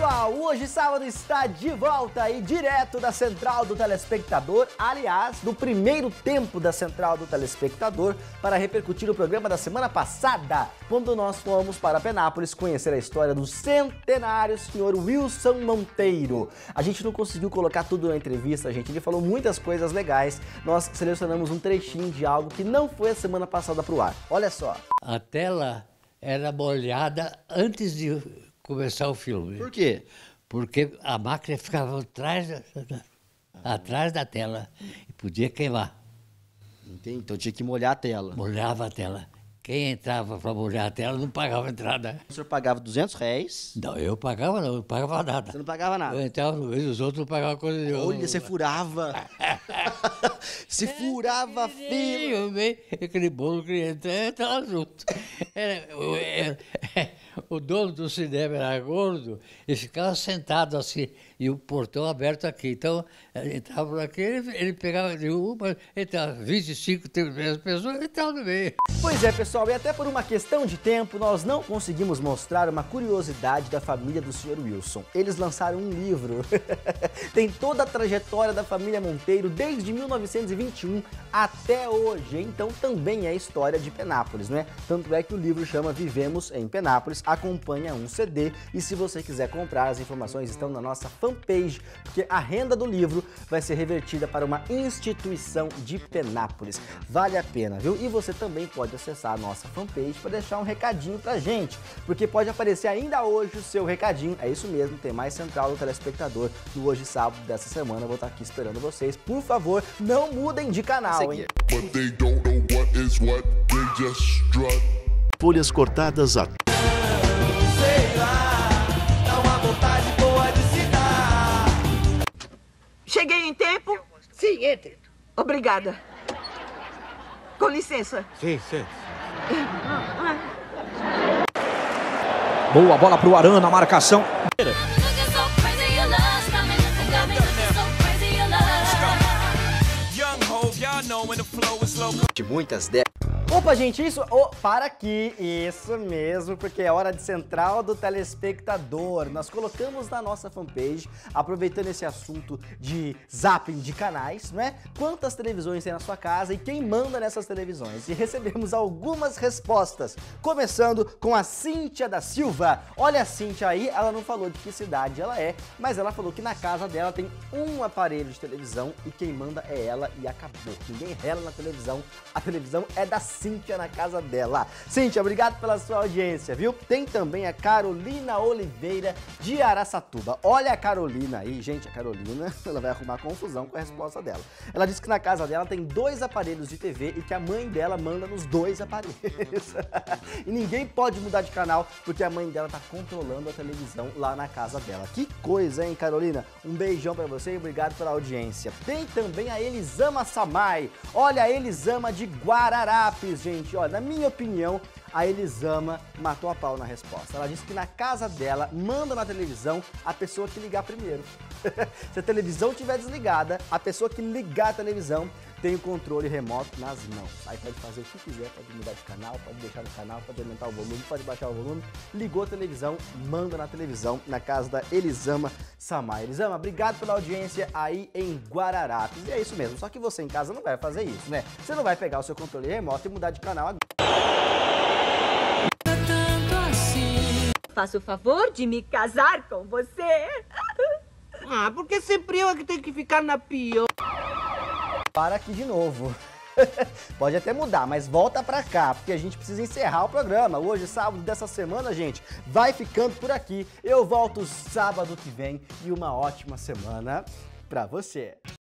pessoal, hoje sábado está de volta aí, direto da Central do Telespectador, aliás, do primeiro tempo da Central do Telespectador, para repercutir o programa da semana passada, quando nós fomos para Penápolis conhecer a história do centenário senhor Wilson Monteiro. A gente não conseguiu colocar tudo na entrevista, gente, ele falou muitas coisas legais, nós selecionamos um trechinho de algo que não foi a semana passada pro ar. Olha só. A tela era molhada antes de começar o filme. Por quê? Porque a máquina ficava atrás da tela e podia queimar. Entendi, então tinha que molhar a tela. Molhava a tela. Quem entrava para molhar a tela não pagava entrada. O senhor pagava R$200? Não, eu pagava não, eu não pagava nada. Você não pagava nada? Eu entrava no meio dos outros, não pagava coisa nenhuma. Olha, você furava. Se furava a fila. Eu vi aquele bolo que entrava junto. O dono do cinema era gordo e ficava sentado assim, e o portão aberto aqui. Então, entrava por aqui, ele pegava de uma, entrava 25, 30 pessoas e entrava no meio. Pois é, pessoal, e até por uma questão de tempo, nós não conseguimos mostrar uma curiosidade da família do Sr. Wilson. Eles lançaram um livro. Tem toda a trajetória da família Monteiro desde 1921 até hoje. Então também é a história de Penápolis, né? Tanto é que o livro chama Vivemos em Penápolis, acompanha um CD e se você quiser comprar, as informações estão na nossa fanpage, porque a renda do livro vai ser revertida para uma instituição de Penápolis. Vale a pena, viu? E você também pode acessar a nossa fanpage para deixar um recadinho pra gente, porque pode aparecer ainda hoje o seu recadinho. É isso mesmo, tem mais Central do Telespectador no Hoje Sábado dessa semana. Eu vou estar aqui esperando vocês. Por favor, não mudem de canal, hein? Folhas cortadas a... Sei lá, dá uma vontade boa de se dar. Cheguei em tempo? Sim, entre. Obrigada. Com licença. Sim, sim. Boa bola pro Arana, a marcação. De muitas décadas. Opa, gente, isso... Oh, para aqui, isso mesmo, porque é hora de Central do Telespectador. Nós colocamos na nossa fanpage, aproveitando esse assunto de zapping de canais, não é? Quantas televisões tem na sua casa e quem manda nessas televisões? E recebemos algumas respostas, começando com a Cíntia da Silva. Olha a Cíntia aí, ela não falou de que cidade ela é, mas ela falou que na casa dela tem um aparelho de televisão e quem manda é ela e acabou. Ninguém rela na televisão, a televisão é da Cíntia na casa dela. Cíntia, obrigado pela sua audiência, viu? Tem também a Carolina Oliveira de Araçatuba. Olha a Carolina aí, gente, a Carolina, ela vai arrumar confusão com a resposta dela. Ela disse que na casa dela tem 2 aparelhos de TV e que a mãe dela manda nos 2 aparelhos. E ninguém pode mudar de canal porque a mãe dela tá controlando a televisão lá na casa dela. Que coisa, hein, Carolina? Um beijão pra você e obrigado pela audiência. Tem também a Elisama Samai. Olha a Elisama de Guararapes, gente. Olha, na minha opinião, a Elisama matou a pau na resposta. Ela disse que na casa dela, manda na televisão a pessoa que ligar primeiro. Se a televisão estiver desligada, a pessoa que ligar a televisão tem o controle remoto nas mãos. Aí pode fazer o que quiser, pode mudar de canal, pode deixar no canal, pode aumentar o volume, pode baixar o volume. Ligou a televisão, manda na televisão, na casa da Elisama Samai. Elisama, obrigado pela audiência aí em Guararapes. E é isso mesmo, só que você em casa não vai fazer isso, né? Você não vai pegar o seu controle remoto e mudar de canal agora. Faça o favor de me casar com você. Ah, porque sempre eu é que tenho que ficar na pior. Para aqui de novo. Pode até mudar, mas volta pra cá, porque a gente precisa encerrar o programa. Hoje, sábado dessa semana, gente, vai ficando por aqui. Eu volto sábado que vem e uma ótima semana pra você.